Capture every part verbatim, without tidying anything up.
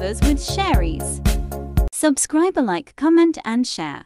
flavors with Sherry's. Subscribe, like, comment and share.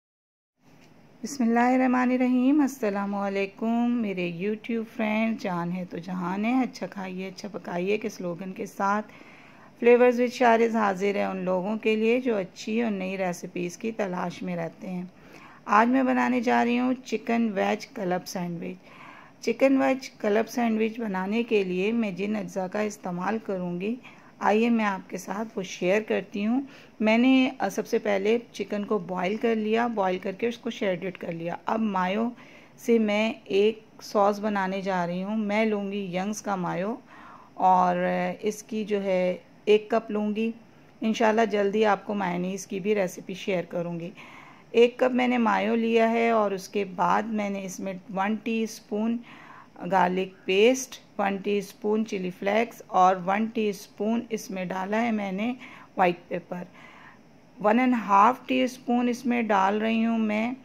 बिस्मिल्लाहिर्रहमानिर्रहीम। अस्सलामुअलैकुम मेरे यूट्यूब फ्रेंड, जान है तो जहान है, अच्छा खाइए अच्छा पकाइए के स्लोगन के साथ फ्लेवर्स विद शारिज़ हाजिर है उन लोगों के लिए जो अच्छी और नई रेसिपीज़ की तलाश में रहते हैं। आज मैं बनाने जा रही हूँ chicken veg club sandwich. Chicken veg club sandwich बनाने के लिए मैं जिन अज्जा का इस्तेमाल करूँगी आइए मैं आपके साथ वो शेयर करती हूँ। मैंने सबसे पहले चिकन को बॉईल कर लिया, बॉईल करके उसको शेडेड कर लिया। अब मायो से मैं एक सॉस बनाने जा रही हूँ। मैं लूँगी यंग्स का मायो और इसकी जो है एक कप लूँगी। इंशाल्लाह जल्दी आपको मायोनीज़ की भी रेसिपी शेयर करूँगी। एक कप मैंने मायो लिया है और उसके बाद मैंने इसमें one teaspoon garlic paste, one teaspoon chilli flakes और वन टीस्पून इसमें डाला है मैंने white pepper. One and half teaspoon इसमें डाल रही हूँ मैं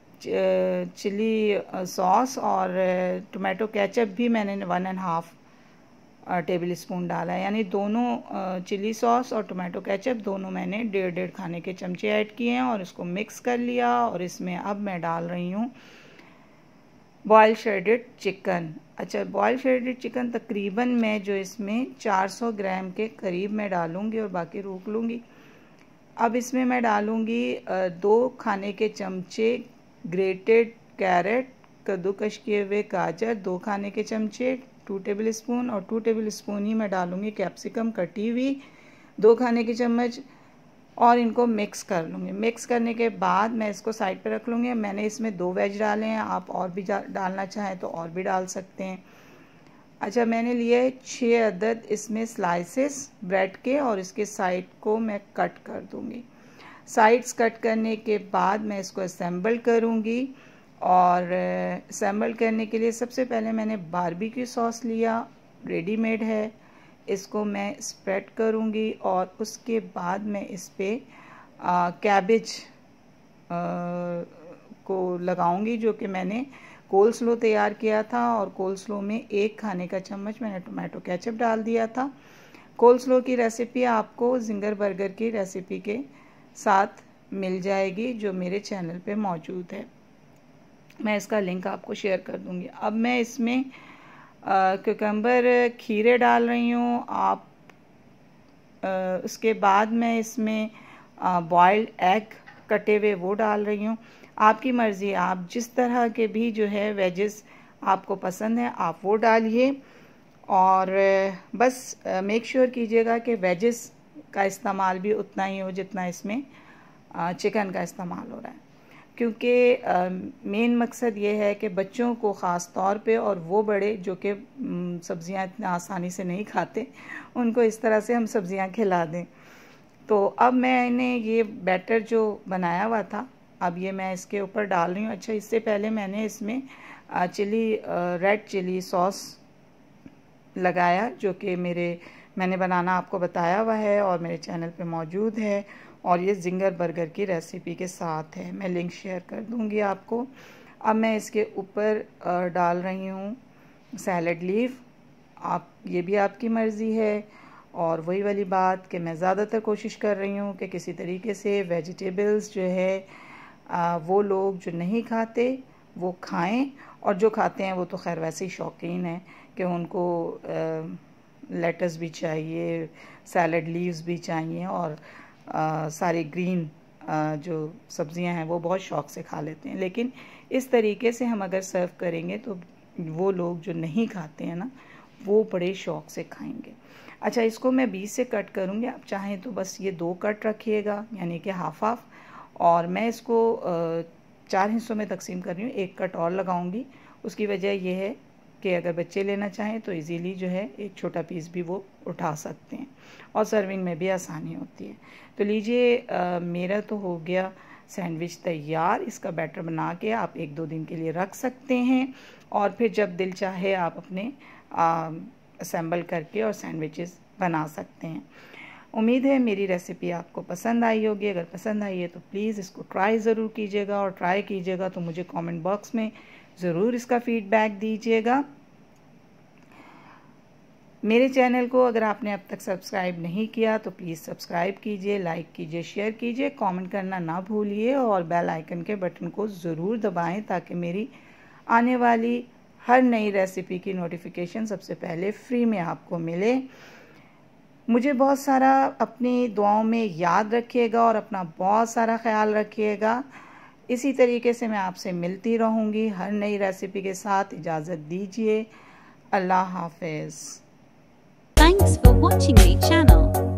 चिली सॉस और टोमेटो केचप भी मैंने one and half tablespoon डाला है, यानी दोनों चिली सॉस और टोमेटो केचप दोनों मैंने डेढ़ डेढ़ खाने के चमचे ऐड किए हैं और इसको मिक्स कर लिया। और इसमें अब मैं डाल रही हूँ बॉयल श्रेडेड चिकन। अच्छा, बॉयल श्रेडेड चिकन तकरीबन मैं जो इसमें चार सौ ग्राम के करीब मैं डालूँगी और बाकी रोक लूँगी। अब इसमें मैं डालूँगी दो खाने के चमचे ग्रेटेड कैरेट, कद्दूकश किए हुए गाजर दो खाने के चमचे टू टेबल स्पून, और टू टेबल स्पून ही मैं डालूँगी कैप्सिकम कटी हुई दो खाने के चम्मच, और इनको मिक्स कर लूँगी। मिक्स करने के बाद मैं इसको साइड पे रख लूँगी। मैंने इसमें दो वेज डाले हैं, आप और भी डालना चाहें तो और भी डाल सकते हैं। अच्छा, मैंने लिए है छः अदद इसमें स्लाइसेस ब्रेड के और इसके साइड को मैं कट कर दूँगी। साइड्स कट करने के बाद मैं इसको असेंबल करूँगी और असेंबल करने के लिए सबसे पहले मैंने बारबेक्यू सॉस लिया, रेडीमेड है, इसको मैं स्प्रेड करूँगी और उसके बाद मैं इस पर कैबेज को लगाऊंगी जो कि मैंने कोल स्लो तैयार किया था। और कोल स्लो में एक खाने का चम्मच मैंने टोमेटो केचप डाल दिया था। कोल स्लो की रेसिपी आपको जिंगर बर्गर की रेसिपी के साथ मिल जाएगी जो मेरे चैनल पे मौजूद है, मैं इसका लिंक आपको शेयर कर दूंगी। अब मैं इसमें क्यूकम्बर खीरे डाल रही हूँ। आप आ, उसके बाद मैं इसमें बॉइल्ड एग कटे हुए वो डाल रही हूँ। आपकी मर्ज़ी, आप जिस तरह के भी जो है वेजेस आपको पसंद है आप वो डालिए। और बस मेक श्योर कीजिएगा कि वेजेस का इस्तेमाल भी उतना ही हो जितना इसमें चिकन का इस्तेमाल हो रहा है, क्योंकि मेन मकसद ये है कि बच्चों को ख़ास तौर पे और वो बड़े जो कि सब्ज़ियाँ इतना आसानी से नहीं खाते उनको इस तरह से हम सब्ज़ियाँ खिला दें। तो अब मैंने ये बैटर जो बनाया हुआ था अब ये मैं इसके ऊपर डाल रही हूँ। अच्छा, इससे पहले मैंने इसमें चिली रेड चिली सॉस लगाया जो कि मेरे मैंने बनाना आपको बताया हुआ है और मेरे चैनल पे मौजूद है, और ये जिंगर बर्गर की रेसिपी के साथ है, मैं लिंक शेयर कर दूंगी आपको। अब मैं इसके ऊपर डाल रही हूँ सैलड लीफ। आप ये भी आपकी मर्ज़ी है, और वही वाली बात कि मैं ज़्यादातर कोशिश कर रही हूँ कि किसी तरीके से वेजिटेबल्स जो है आ, वो लोग जो नहीं खाते वो खाएं, और जो खाते हैं वो तो खैर वैसे ही शौकीन हैं कि उनको लेटस भी चाहिए, सैलड लीव्स भी चाहिए, और आ, सारी ग्रीन आ, जो सब्जियां हैं वो बहुत शौक़ से खा लेते हैं। लेकिन इस तरीके से हम अगर सर्व करेंगे तो वो लोग जो नहीं खाते हैं ना वो बड़े शौक़ से खाएंगे। अच्छा, इसको मैं बीच से कट करूँगी, आप चाहें तो बस ये दो कट रखिएगा यानी कि हाफ हाफ, और मैं इसको चार हिस्सों में तकसीम कर रही हूँ, एक कट और लगाऊंगी। उसकी वजह यह है कि अगर बच्चे लेना चाहें तो इजीली जो है एक छोटा पीस भी वो उठा सकते हैं और सर्विंग में भी आसानी होती है। तो लीजिए, मेरा तो हो गया सैंडविच तैयार। इसका बैटर बना के आप एक दो दिन के लिए रख सकते हैं और फिर जब दिल चाहे आप अपने असेंबल करके और सैंडविचेस बना सकते हैं। उम्मीद है मेरी रेसिपी आपको पसंद आई होगी। अगर पसंद आई है तो प्लीज़ इसको ट्राई ज़रूर कीजिएगा, और ट्राई कीजिएगा तो मुझे कमेंट बॉक्स में ज़रूर इसका फीडबैक दीजिएगा। मेरे चैनल को अगर आपने अब तक सब्सक्राइब नहीं किया तो प्लीज़ सब्सक्राइब कीजिए, लाइक कीजिए, शेयर कीजिए, कमेंट करना ना भूलिए और बेल आइकन के बटन को ज़रूर दबाएं ताकि मेरी आने वाली हर नई रेसिपी की नोटिफिकेशन सबसे पहले फ्री में आपको मिले। मुझे बहुत सारा अपनी दुआओं में याद रखिएगा और अपना बहुत सारा ख्याल रखिएगा। इसी तरीके से मैं आपसे मिलती रहूँगी हर नई रेसिपी के साथ। इजाज़त दीजिए। अल्लाह हाफ़िज़। Thanks for watching my channel.